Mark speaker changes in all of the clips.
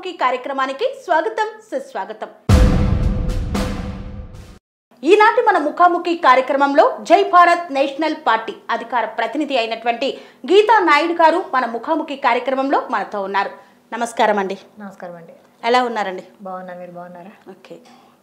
Speaker 1: ముఖాముఖి కార్యక్రమానికి స్వాగతం సుస్వాగతం. ఈనాటి మన ముఖాముఖి కార్యక్రమంలో జై భారత్ నేషనల్ పార్టీ అధికార ప్రతినిధి అయినటువంటి గీతా నాయుడు గారు మన ముఖాముఖి కార్యక్రమంలో మనతో ఉన్నారు. నమస్కారం అండి.
Speaker 2: నమస్కారం అండి.
Speaker 1: ఎలా ఉన్నారండి?
Speaker 2: బాగున్నా, మీరు బాగున్నారా?
Speaker 1: ఓకే.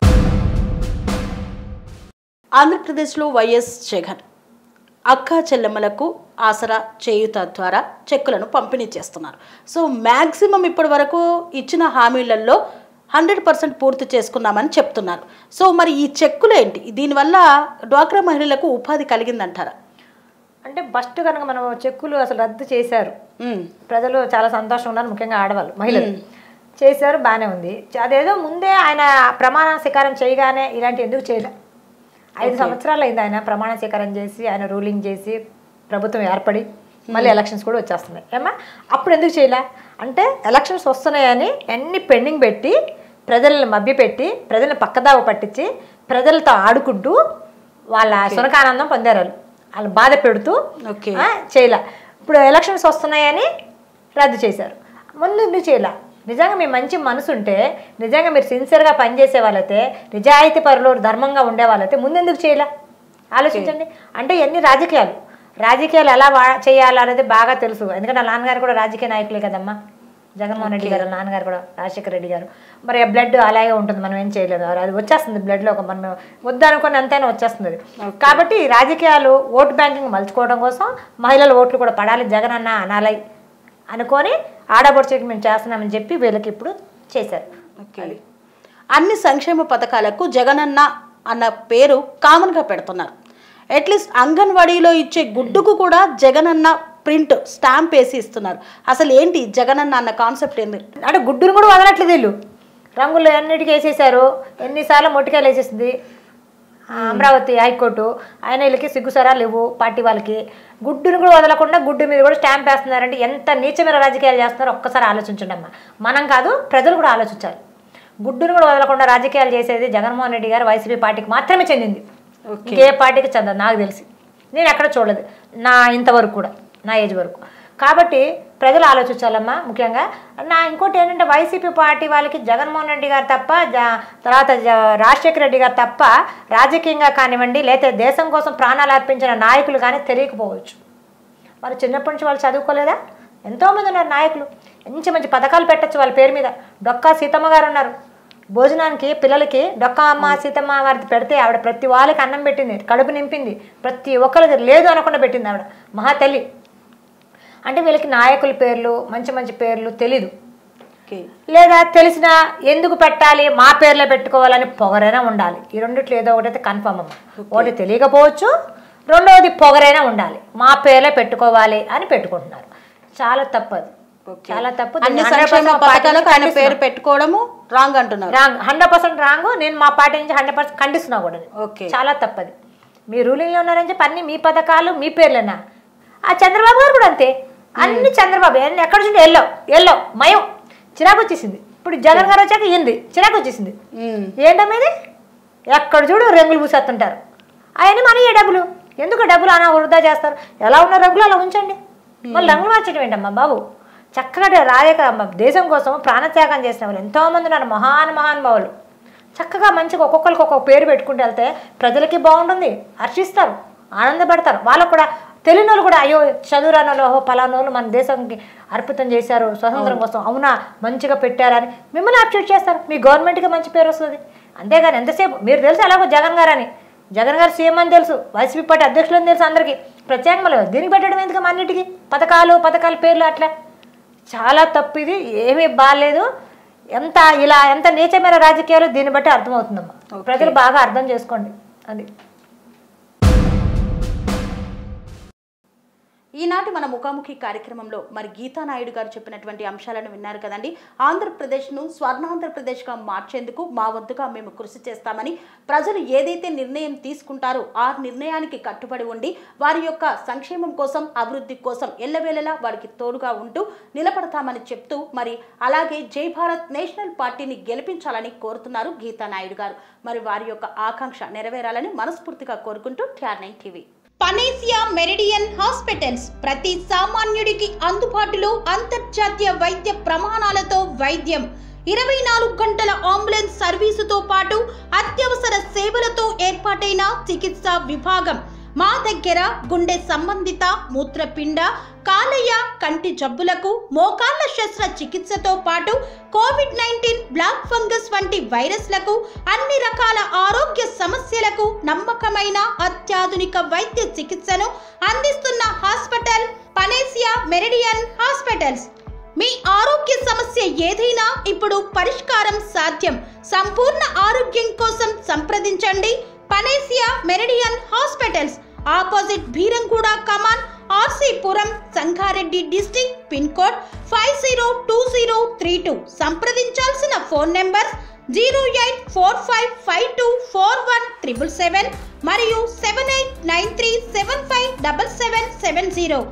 Speaker 1: ఆంధ్రప్రదేశ్లో వైఎస్ జగన్ అక్క చెల్లెమ్మలకు ఆసరా చేయూత ద్వారా చెక్కులను పంపిణీ చేస్తున్నారు. సో మ్యాక్సిమం ఇప్పటి వరకు ఇచ్చిన హామీలలో 100% పూర్తి చేసుకున్నామని చెప్తున్నారు. సో మరి ఈ చెక్కులు ఏంటి? దీనివల్ల డ్వాక్రా మహిళలకు ఉపాధి కలిగిందంటారా?
Speaker 2: అంటే ఫస్ట్ కనుక మనం చెక్కులు అసలు రద్దు చేశారు, ప్రజలు చాలా సంతోషం ఉన్నారు, ముఖ్యంగా ఆడవాళ్ళు మహిళలు చేశారు, బాగానే ఉంది. అదేదో ముందే ఆయన ప్రమాణ స్వీకారం చేయగానే ఇలాంటి ఎందుకు చేయలే? 5 సంవత్సరాలు అయింది ఆయన ప్రమాణ స్వీకారం చేసి, ఆయన రూలింగ్ చేసి ప్రభుత్వం ఏర్పడి మళ్ళీ ఎలక్షన్స్ కూడా వచ్చేస్తున్నాయి ఏమా, అప్పుడు ఎందుకు చేయలే? అంటే ఎలక్షన్స్ వస్తున్నాయని అన్ని పెండింగ్ పెట్టి ప్రజలను మభ్యపెట్టి ప్రజలను పక్కదావ పట్టించి ప్రజలతో ఆడుకుంటూ వాళ్ళ సునకానందం పొందారు. వాళ్ళు బాధ పెడుతూ చేయలే. ఇప్పుడు ఎలక్షన్స్ వస్తున్నాయని రద్దు చేశారు. ముందు ఎందుకు చేయలే? నిజంగా మీ మంచి మనసు ఉంటే, నిజంగా మీరు సిన్సియర్గా పనిచేసే వాళ్ళైతే, నిజాయితీ పరులు ధర్మంగా ఉండే వాళ్ళైతే ముందెందుకు చేయలే? ఆలోచించండి. అంటే ఎన్ని రాజకీయాలు ఎలా చేయాలనేది బాగా తెలుసు. ఎందుకంటే నాన్నగారు కూడా రాజకీయ నాయకులే కదమ్మా. జగన్మోహన్ రెడ్డి గారు, నాన్నగారు కూడా రాజశేఖర రెడ్డి గారు. మరి బ్లడ్ అలాగే ఉంటుంది, మనం ఏం చేయలేదు. అది వచ్చేస్తుంది బ్లడ్లో, మనం వద్దనుకొని ఎంతైనా వచ్చేస్తుంది. కాబట్టి రాజకీయాలు ఓటు బ్యాంకింగ్ మలుచుకోవడం కోసం మహిళల ఓట్లు కూడా పడాలి, జగన్ అన్న అనాలి అనుకొని ఆడపడుచుకి మేము చేస్తున్నామని చెప్పి వీళ్ళకి ఇప్పుడు చేశారు.
Speaker 1: అన్ని సంక్షేమ పథకాలకు జగనన్న అన్న పేరు కామన్గా పెడుతున్నారు. అట్లీస్ట్ అంగన్వాడీలో ఇచ్చే గుడ్డుకు కూడా జగనన్న ప్రింట్ స్టాంప్ వేసి ఇస్తున్నారు. అసలు ఏంటి జగనన్న అన్న కాన్సెప్ట్ ఏంది?
Speaker 2: అంటే గుడ్డును కూడా వదలట్లేదు వీళ్ళు. రంగులు అన్నిటికీ వేసేసారు. ఎన్నిసార్లు మొట్టికాయలు వేసేసింది అమరావతి హైకోర్టు. ఆయన వీళ్ళకి సిగ్గుసరా లేవు పార్టీ వాళ్ళకి. గుడ్డును కూడా వదలకుండా గుడ్డు మీద కూడా స్టాంప్ వేస్తున్నారంటే ఎంత నీచమైన రాజకీయాలు చేస్తున్నారో ఒక్కసారి ఆలోచించండి అమ్మా. మనం కాదు, ప్రజలు కూడా ఆలోచించాలి. గుడ్డును కూడా వదలకుండా రాజకీయాలు చేసేది జగన్మోహన్ రెడ్డి గారు వైసీపీ పార్టీకి మాత్రమే చెందింది. ఇంకే పార్టీకి చెందదు నాకు తెలిసి. నేను ఎక్కడ చూడలేదు నా ఇంతవరకు కూడా, నా ఏజ్ వరకు. కాబట్టి ప్రజలు ఆలోచించాలమ్మా. ముఖ్యంగా ఇంకోటి ఏంటంటే, వైసీపీ పార్టీ వాళ్ళకి జగన్మోహన్ రెడ్డి గారు తప్ప, తర్వాత రాజశేఖర రెడ్డి గారు తప్ప రాజకీయంగా కానివ్వండి, లేకపోతే దేశం కోసం ప్రాణాలు అర్పించిన నాయకులు కానీ తెలియకపోవచ్చు. మరి చిన్నప్పటి నుంచి వాళ్ళు చదువుకోలేదా? ఎంతోమంది ఉన్నారు నాయకులు, మంచి మంచి పథకాలు పెట్టచ్చు వాళ్ళ పేరు మీద. డొక్కా సీతమ్మ గారు ఉన్నారు. భోజనానికి పిల్లలకి డొక్కా అమ్మ సీతమ్మ వారిది పెడితే ఆవిడ ప్రతి వాళ్ళకి అన్నం పెట్టింది, కడుపు నింపింది, ప్రతి ఒక్కరికి లేదు అనకుండా పెట్టింది ఆవిడ, మహాతల్లి. అంటే వీళ్ళకి నాయకుల పేర్లు, మంచి మంచి పేర్లు తెలీదు. లేదా తెలిసినా ఎందుకు పెట్టాలి, మా పేర్లే పెట్టుకోవాలని పొగరైనా ఉండాలి. ఈ రెండిట్లో ఏదో ఒకటైతే కన్ఫర్మ్ అమ్మ. ఒకటి తెలియకపోవచ్చు, రెండవది పొగరైనా ఉండాలి. మా పేర్లే పెట్టుకోవాలి అని పెట్టుకుంటున్నారు. చాలా తప్పదు, చాలా తప్పు.
Speaker 1: పేరు పెట్టుకోవడము రాంగ్ అంటున్నారు.
Speaker 2: రాంగ్, 100% రాంగ్. నేను మా పార్టీ నుంచి 100% ఖండిస్తున్నా కూడా. చాలా తప్పది. మీ రూలింగ్లో ఉన్నారని చెప్పి అన్ని మీ పథకాలు మీ పేర్లేనా? ఆ చంద్రబాబు గారు కూడా అంతే, అన్ని చంద్రబాబు ఎక్కడ చూసి ఎల్లో మయం చిరాకు వచ్చేసింది. ఇప్పుడు జగన్ గారు వచ్చాక ఏంది చిరాకు వచ్చేసింది. ఏంటమ్మేది? ఎక్కడ చూడు రంగులు పూసేస్తుంటారు. ఆయన మన ఏ డబ్బులు ఎందుకు డబ్బులు అలా వృధా చేస్తారు? ఎలా ఉన్న రంగులు అలా ఉంచండి, మళ్ళీ రంగులు మార్చడం ఏంటమ్మా బాబు? చక్కగా దేశం కోసం ప్రాణత్యాగం చేసిన వాళ్ళు ఎంతోమంది ఉన్నారు, మహానుభావులు. చక్కగా మంచిగా ఒక్కొక్కరికి ఒక్కొక్క పేరు పెట్టుకుంటూ వెళ్తే ప్రజలకి బాగుంటుంది, హర్షిస్తారు, ఆనందపడతారు. వాళ్ళకు కూడా తెలియని వాళ్ళు కూడా, అయ్యో చదువురాని వాళ్ళు పలానోళ్ళు మన దేశానికి అర్పితం చేశారు స్వతంత్రం కోసం, అవునా మంచిగా పెట్టారని మిమ్మల్ని అప్డేట్ చేస్తారు. మీ గవర్నమెంట్కి మంచి పేరు వస్తుంది. అంతేగాని ఎంతసేపు మీరు తెలుసు ఎలాగో జగన్ గారు అని, జగన్ గారు సీఎం అని తెలుసు, వైసీపీ పార్టీ అధ్యక్షులు అని తెలుసు అందరికీ. ప్రత్యేకంగా దీనికి పెట్టడం ఎందుకు అన్నిటికీ పథకాల పేర్లు అట్లా? చాలా తప్పు ఇది, ఏమీ బాగాలేదు. ఎంత నీచమైన రాజకీయాలు దీన్ని బట్టి అర్థమవుతుందమ్మా. ప్రజలు బాగా అర్థం చేసుకోండి. అది
Speaker 1: ఈనాటి మన ముఖాముఖి కార్యక్రమంలో మరి గీతా నాయుడు గారు చెప్పినటువంటి అంశాలను విన్నారు కదండి. ఆంధ్రప్రదేశ్ను స్వర్ణాంధ్రప్రదేశ్గా మార్చేందుకు మా వంతుగా మేము కృషి చేస్తామని, ప్రజలు ఏదైతే నిర్ణయం తీసుకుంటారో ఆ నిర్ణయానికి కట్టుబడి ఉండి వారి యొక్క సంక్షేమం కోసం, అభివృద్ధి కోసం ఎల్లవేళలా వారికి తోడుగా ఉంటూ నిలబడతామని చెప్తూ, మరి అలాగే జై భారత్ నేషనల్ పార్టీని గెలిపించాలని కోరుతున్నారు గీతా నాయుడు గారు. మరి వారి యొక్క ఆకాంక్ష నెరవేరాలని మనస్ఫూర్తిగా కోరుకుంటూ TR9 TV. Panacea Meridian hospitals ప్రతి సామాన్యుడికి అందుబాటులో అంతర్జాతీయ వైద్య ప్రమాణాలతో వైద్యం. 24 గంటల అంబులెన్స్ సర్వీసుతో పాటు అత్యవసర సేవలతో ఏర్పాటైన చికిత్సా విభాగం. మా దగ్గర గుండె సంబంధిత, మూత్రపిండ, కాలేయ, కంటి జబ్బులకు, మోకాళ్ల శస్త్ర చికిత్సతో పాటు కోవిడ్-19, బ్లాక్ ఫంగస్ వంటి వైరస్లకు, అన్ని రకాల ఆరోగ్య సమస్యలకు నమ్మకమైన అత్యాధునిక వైద్య చికిత్సను అందిస్తున్న హాస్పిటల్ పనేసియా మెరిడియన్ హాస్పిటల్స్. మీ ఆరోగ్య సమస్య ఏదైనా ఇప్పుడు పరిష్కారం సాధ్యం. సంపూర్ణ ఆరోగ్యం కోసం సంప్రదించండి Panacea Meridian hospitals. Opposite Beeramguda Kaman, RCPuram, Sangareddy district. Pin code 502032. సంప్రదించాల్సిన ఫోన్ నెంబర్ 0845524177 మరియు 7893757770.